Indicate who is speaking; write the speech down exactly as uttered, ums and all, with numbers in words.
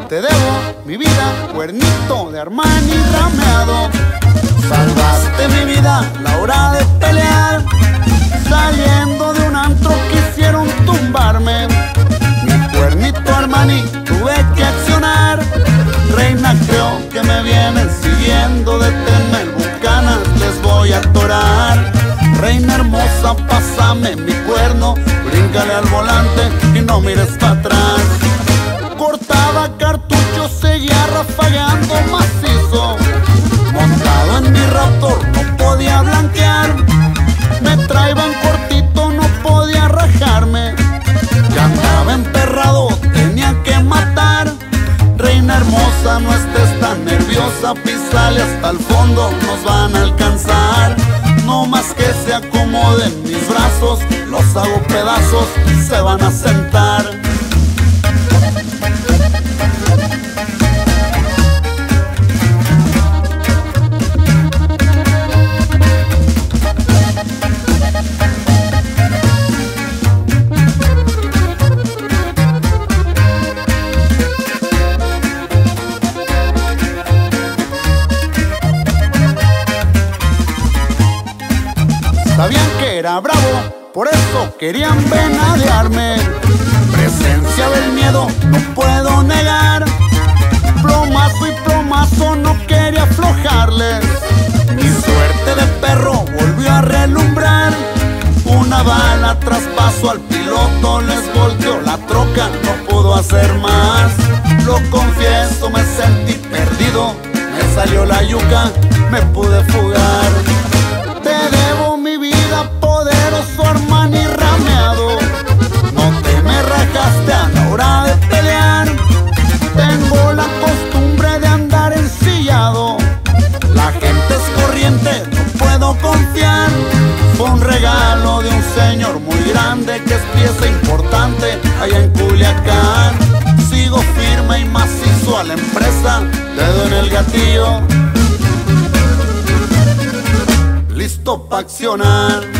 Speaker 1: Te debo mi vida, cuernito de Armani rameado. Salvaste mi vida a la hora de pelear. Saliendo de un antro quisieron tumbarme. Mi cuernito Armani tuve que accionar. Reina, creo que me vienen siguiendo. Deténme el Bucanas, les voy a atorar. Reina hermosa, pásame mi cuerno. Bríncale al volante y no mires para atrás. Cortaba cartuchos, seguía rafagando macizo. Montado en mi Raptor, no podía blanquear. Me traían cortito, no podía rajarme. Ya andaba emperrado, tenía que matar. Reina hermosa, no estés tan nerviosa. Písale hasta el fondo, nos van a alcanzar. No más que se acomoden mis brazos, los hago pedazos, se van a sentar. Sabían que era bravo, por eso querían venadearme. Presencia del miedo, no puedo negar. Plomazo y plomazo, no quería aflojarles. Mi suerte de perro volvió a relumbrar. Una bala traspaso al piloto, les volteó la troca, no pudo hacer más. Lo confieso, me sentí perdido. Me salió la yuca, me pude fugar. Te debo mi vida, poderoso Armani rameado. No te me rajaste a la hora de pelear. Tengo la costumbre de andar ensillado. La gente es corriente, no puedo confiar. Fue un regalo de un señor muy grande que es pieza importante allá en Culiacán. Sigo firme y macizo a la empresa, dedo en el gatillo, listo pa' accionar.